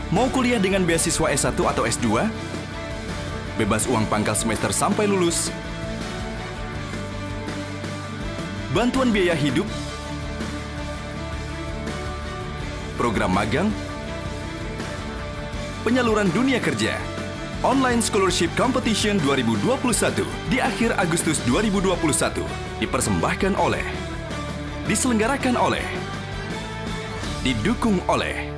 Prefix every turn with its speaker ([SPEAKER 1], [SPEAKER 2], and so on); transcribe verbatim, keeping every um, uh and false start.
[SPEAKER 1] Mau kuliah dengan beasiswa S satu atau S dua? Bebas uang pangkal semester sampai lulus? Bantuan biaya hidup? Program magang? Penyaluran dunia kerja? Online Scholarship Competition dua ribu dua puluh satu di akhir Agustus dua ribu dua puluh satu dipersembahkan oleh, diselenggarakan oleh, didukung oleh